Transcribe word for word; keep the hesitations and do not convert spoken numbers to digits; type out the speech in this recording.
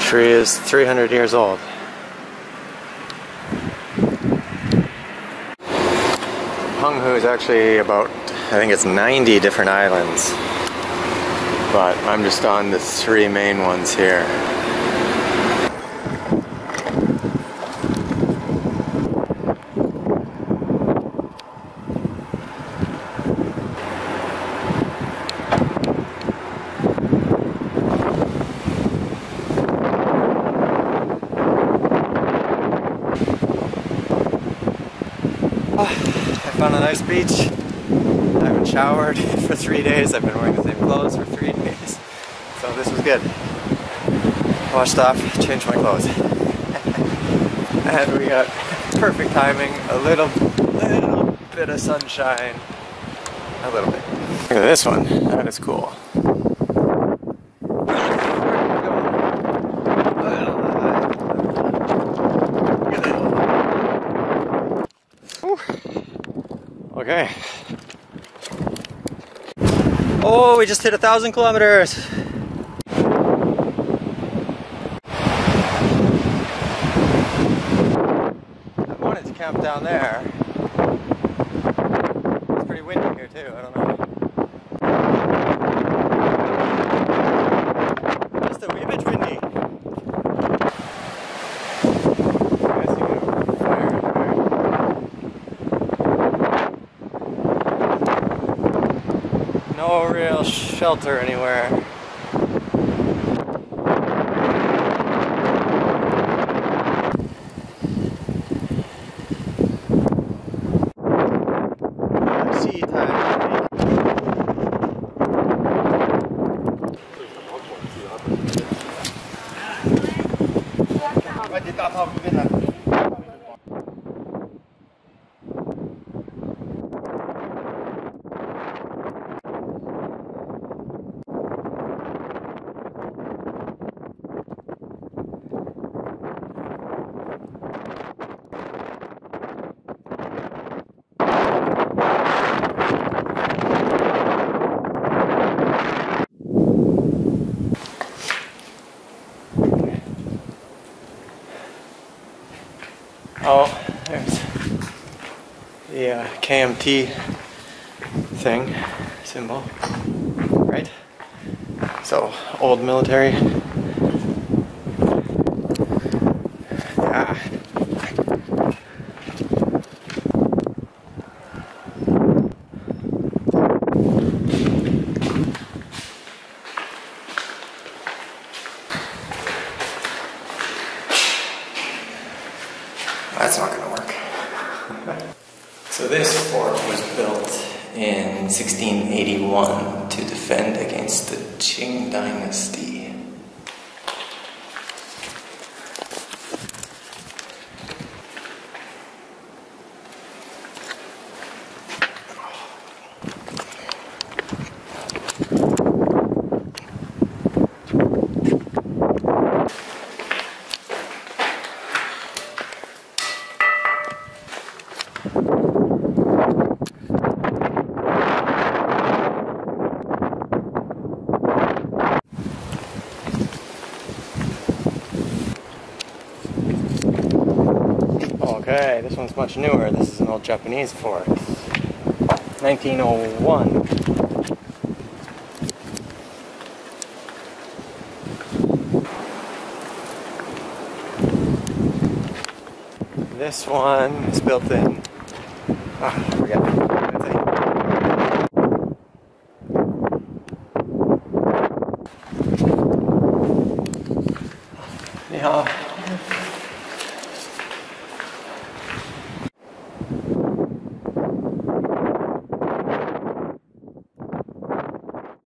tree is three hundred years old. Penghu is actually about, I think it's ninety different islands, but I'm just on the three main ones here. I found a nice beach. I haven't showered for three days. I've been wearing the same clothes for three days. So this was good. Washed off, changed my clothes. And we got perfect timing, a little, little bit of sunshine. A little bit. Look at this one, that is cool. Okay. Oh, we just hit a thousand kilometers. I wanted to camp down there. It's pretty windy here too, I don't know. Just a wee bit windy. No real shelter anywhere. Sea time. Oh, there's the uh, K M T thing, symbol, right? So, old military. Yeah. That's not going to work. So this fort was built in sixteen eighty-one to defend against the Qing dynasty. Okay, this one's much newer. This is an old Japanese fort. nineteen oh one. This one is built in... Ah, I forget. Yeah.